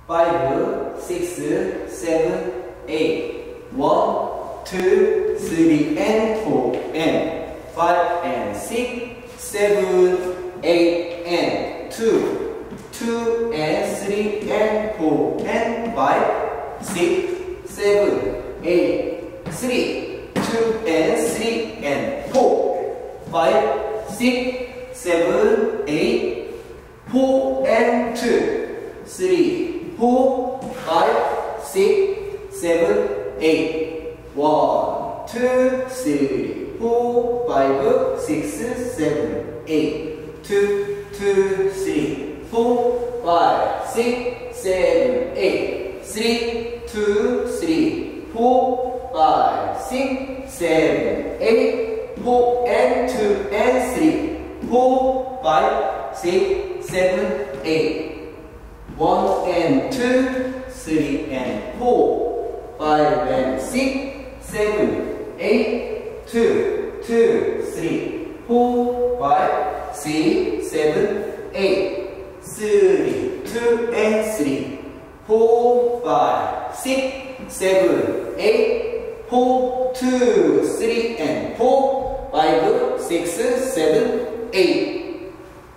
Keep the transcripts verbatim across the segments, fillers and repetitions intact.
five, six, seven, eight. one, two, three, and four, and five, and six, seven, eight, and two. two, and three, and four, and five, six, seven, eight, three. two, and three, and four. five, six, seven, eight, four, and two. three, four, five, six, seven, eight. one, two, three, four, five, six, seven, eight. two, two, three, four, five, six, seven, eight. three, two, three, four, five, six, seven, eight. four, and two, and three. four, five, six, seven, eight. one, and two, three, and four. five, and six, seven, eight. two, two, three, four, five, six, seven, eight. three, two, and three, four, five, six, seven, eight. four, two, three, and four. five, six, seven, eight.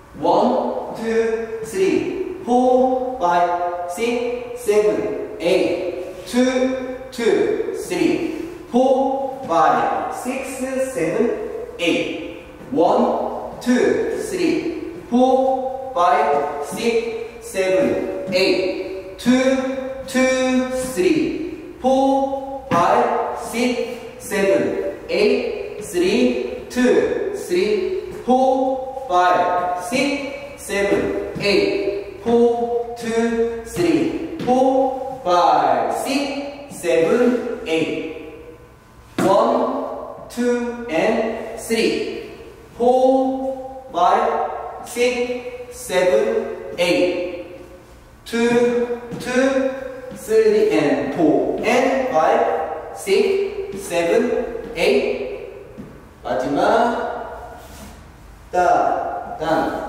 one, two, three, four, five, six, seven, eight. two, two, three, four, five, six, seven, eight. one, two, three, four, five, six, seven, eight. two, two, three, four, five, six, seven, eight. three, two, three, four, five, six, seven, eight. four, two, three, four, five, six, seven, eight. one, two, and three, four, five, six, seven, eight. two, two, three, and four, and five, six, seven, eight. 마지막 따, 단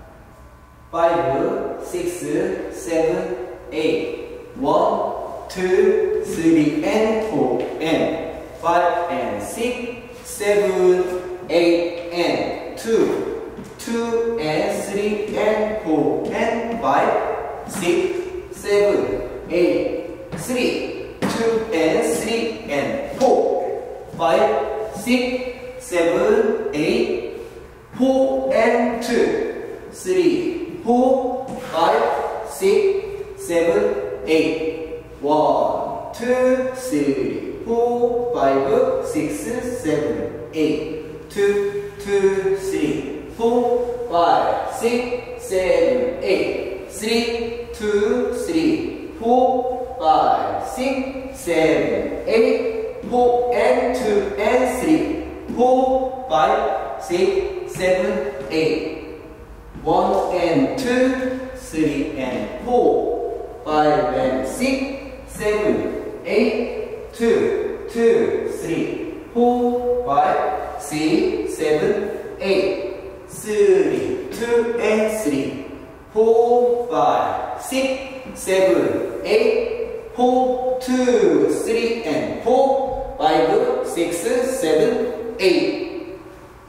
five, six, seven, eight. one, two, three, and four, and five, and six, seven, eight, and two. two, and three, and four, and five, six, seven, eight. three, two, and three, and four. five, six, seven, eight. four, and two. three, four, five, six, seven, eight. one, two, three, four, five, six, seven, eight. two, two, three, four, five, six, seven, eight. three, two, three, four, five, six, seven, eight. four, and two, and three. four, five, six, seven, eight. one, and two, three, and four. five, and six, seven, eight. two, two, three, four, five, six, seven, eight. three, two, and three, four, five, six, seven, eight. four, two, three, and four. five, six, seven, eight.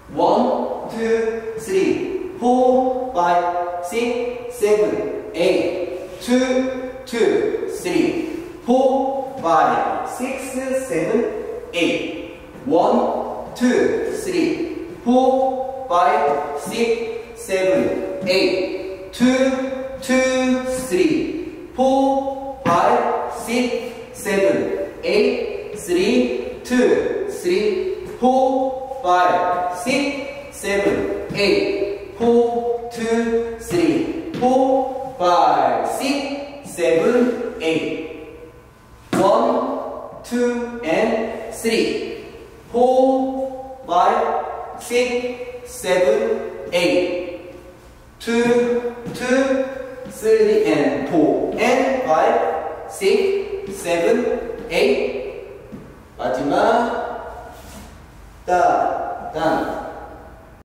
one, two, three, four, five, six, seven, eight. two, two, three, four, five, six, seven, eight. one, two, three, four, five, six, seven, eight. two, two, three, four, five, six, seven, eight. three, two, three, four, five, six, seven, eight. four, two, three, four, five, six, seven, eight. one, two, and three, four, five, six, seven, eight. two, two, three, and four, and five, six, seven, eight. 마지막 따, 단